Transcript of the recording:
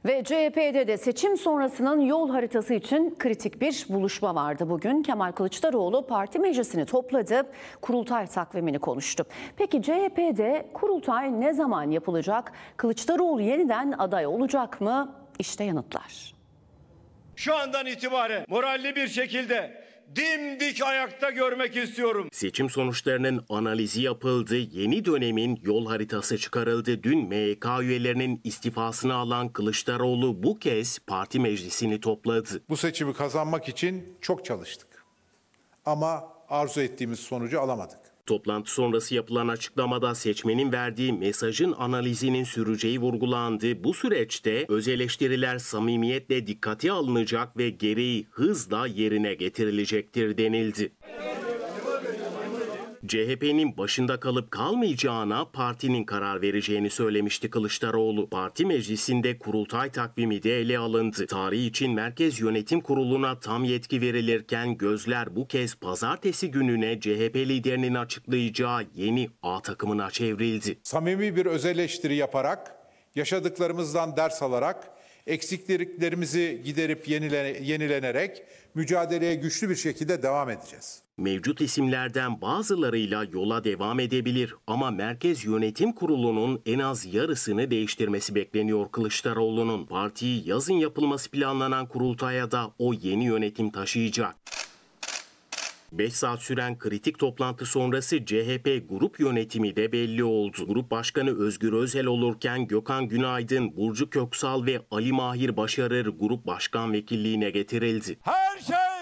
Ve CHP'de de seçim sonrasının yol haritası için kritik bir buluşma vardı bugün. Kemal Kılıçdaroğlu parti meclisini topladı, kurultay takvimini konuştu. Peki CHP'de kurultay ne zaman yapılacak? Kılıçdaroğlu yeniden aday olacak mı? İşte yanıtlar. Şu andan itibaren moralli bir şekilde dimdik ayakta görmek istiyorum. Seçim sonuçlarının analizi yapıldı, yeni dönemin yol haritası çıkarıldı. Dün MYK üyelerinin istifasını alan Kılıçdaroğlu bu kez parti meclisini topladı. Bu seçimi kazanmak için çok çalıştık ama arzu ettiğimiz sonucu alamadık. Toplantı sonrası yapılan açıklamada seçmenin verdiği mesajın analizinin süreceği vurgulandı. Bu süreçte öz eleştiriler samimiyetle dikkate alınacak ve gereği hızla yerine getirilecektir denildi. CHP'nin başında kalıp kalmayacağına partinin karar vereceğini söylemişti Kılıçdaroğlu. Parti meclisinde kurultay takvimi de ele alındı. Tarih için Merkez Yönetim Kurulu'na tam yetki verilirken gözler bu kez pazartesi gününe CHP liderinin açıklayacağı yeni A takımına çevrildi. Samimi bir öz eleştiri yaparak, yaşadıklarımızdan ders alarak, eksikliklerimizi giderip yenilenerek mücadeleye güçlü bir şekilde devam edeceğiz. Mevcut isimlerden bazılarıyla yola devam edebilir ama Merkez Yönetim Kurulu'nun en az yarısını değiştirmesi bekleniyor Kılıçdaroğlu'nun. Partiyi yazın yapılması planlanan kurultaya da o yeni yönetim taşıyacak. 5 saat süren kritik toplantı sonrası CHP grup yönetimi de belli oldu. Grup Başkanı Özgür Özel olurken Gökhan Günaydın, Burcu Köksal ve Ali Mahir Başarır grup başkan vekilliğine getirildi. Her şey